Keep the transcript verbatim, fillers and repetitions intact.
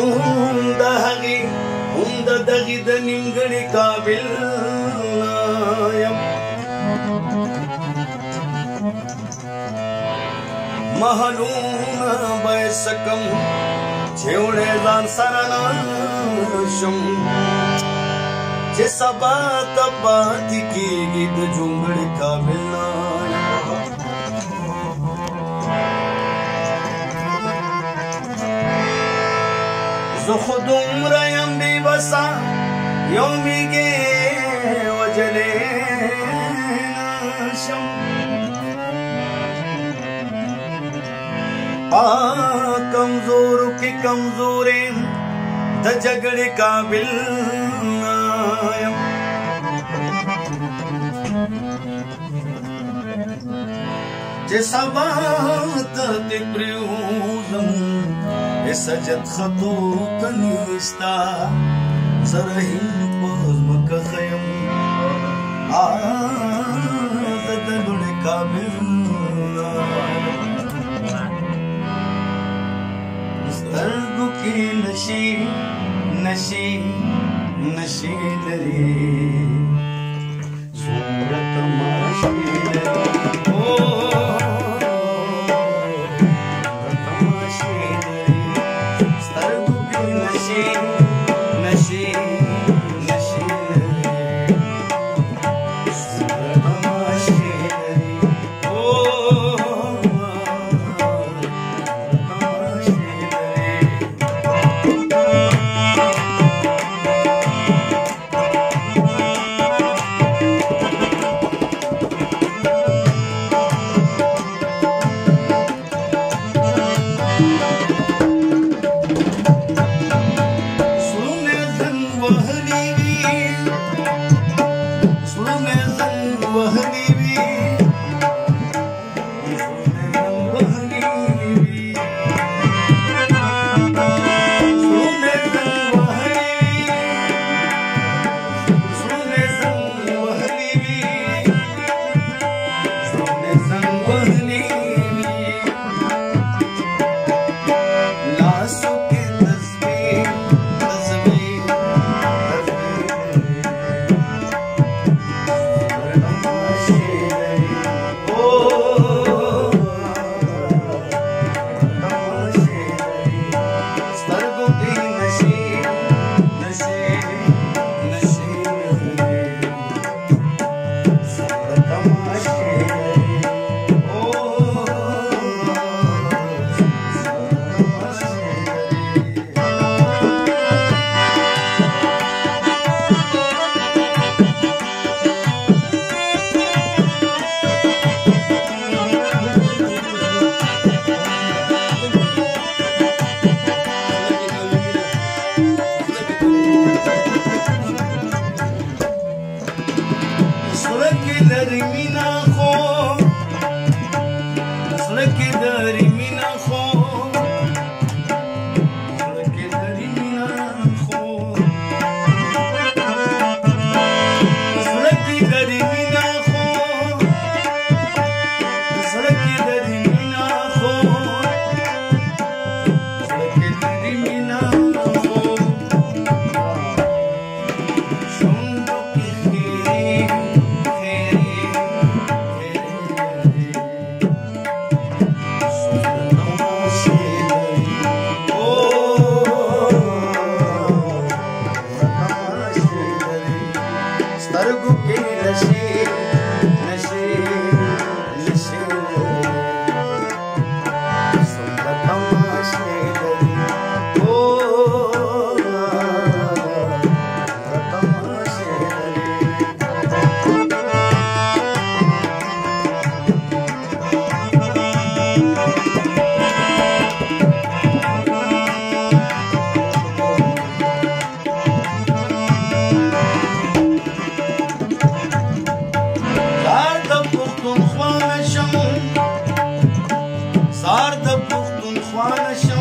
هم د هغې هم د دغې د نیمګړې قابل یم محلونه باید سکم چې وړې ځان سره نشم چې سبا ته پاتې کېږي د جونګړې قابل نه زه خو دومره یم بېوسه یو میږې وجلې نشم پا کمزورو کې کمزور یم د جګړې قابل نه یم چې سبا ته دې پرېوځم سجد خطو تنیستا زرهیم پوز مکه خیم آزد لڑی قابل سترگو کی نشی نشی نشی لری صورت ماشی لری سار د پښتونخوا نشه